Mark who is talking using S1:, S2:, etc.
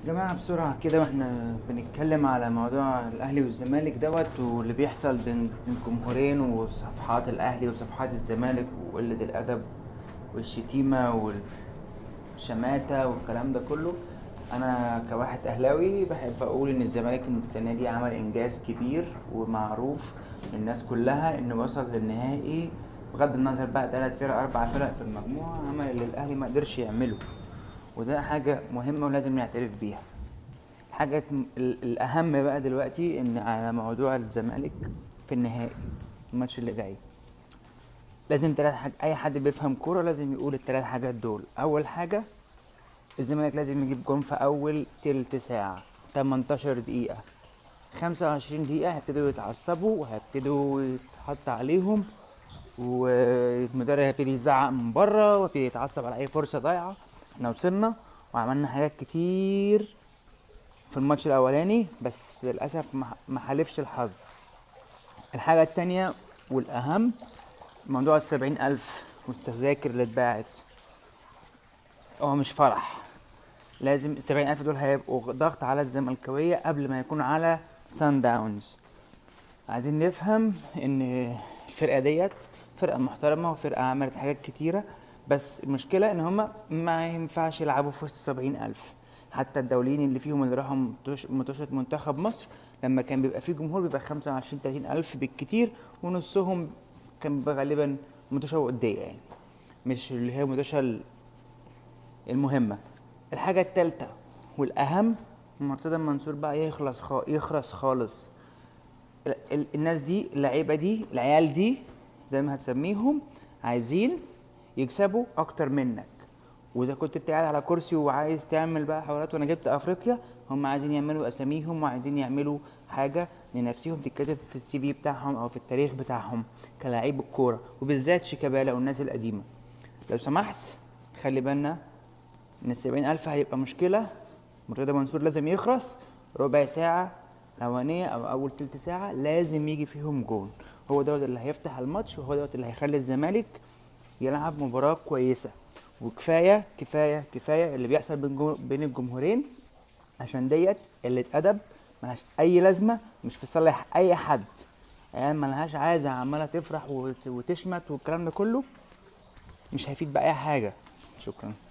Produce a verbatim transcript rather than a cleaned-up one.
S1: جماعة بسرعة كده واحنا بنتكلم على موضوع الأهلي والزمالك دوت واللي بيحصل بين الجمهورين وصفحات الأهلي وصفحات الزمالك وقلة الأدب والشتيمة والشماتة والكلام ده كله. أنا كواحد أهلاوي بحب أقول إن الزمالك السنة دي عمل إنجاز كبير ومعروف للناس كلها إنه وصل للنهائي، بغض النظر بقى تلات فرق أربع فرق في المجموعة، عمل اللي الأهلي ما قدرش يعمله، وده حاجة مهمة ولازم نعترف بيها. الحاجة ال- الأهم بقى دلوقتي إن على موضوع الزمالك في النهائي الماتش اللي جاي لازم تلات حاجات. أي حد بيفهم كورة لازم يقول التلات حاجات دول. أول حاجة، الزمالك لازم يجيب جون في أول تلت ساعة، تمنتاشر دقيقة، خمسة وعشرين دقيقة هيبتدوا يتعصبوا وهيبتدوا يتحط عليهم والمدرب هيبتدي يزعق من بره ويبتدي يتعصب على أي فرصة ضايعة. احنا وصلنا وعملنا حاجات كتير في الماتش الاولاني بس للاسف ما ما حالفش الحظ. الحاجه التانية والاهم، موضوع السبعين الف والتذاكر اللي اتباعت، هو مش فرح. لازم السبعين الف دول هيبقوا ضغط على الزملكاويه قبل ما يكون على سان داونز. عايزين نفهم ان الفرقه ديت فرقه محترمه وفرقه عملت حاجات كتيره، بس المشكله ان هما ما ينفعش يلعبوا في وسط سبعين الف. حتى الدوليين اللي فيهم اللي راحوا متوش- متوشة منتخب مصر لما كان بيبقى فيه جمهور بيبقى خمسة وعشرين تلاتين الف بالكتير، ونصهم كان بيبقى غالبا متوشة ودية، يعني مش اللي هي متوشة المهمة. الحاجة التالتة والأهم، مرتضى منصور بقى يخلص خا... يخرس خالص. ال- ال- الناس دي اللعيبه دي العيال دي زي ما هتسميهم عايزين يكسبوا اكتر منك، واذا كنت انت قاعد على كرسي وعايز تعمل بقى حوارات وانا جبت افريقيا، هم عايزين يعملوا اساميهم وعايزين يعملوا حاجه لنفسهم تتكتب في السي في بتاعهم او في التاريخ بتاعهم كلاعب الكوره، وبالذات شيكابالا والناس القديمه. لو سمحت خلي بالنا ان السبعين الف هيبقى مشكلة. مرتضى منصور لازم يخرس ربع ساعة الأولانية أو أول تلت ساعة، لازم يجي فيهم جون. هو دوت اللي هيفتح الماتش وهو دوت اللي هيخلي الزمالك يلعب مباراة كويسة. وكفاية كفاية كفاية اللي بيحصل بين جو- بين الجمهورين، عشان ديت قلة أدب ملهاش أي لازمة، مش في صالح أي حد. يعني ملهاش عايزة عمالة تفرح وت- وتشمت والكلام ده كله، مش هيفيد بأي حاجة. شكرا.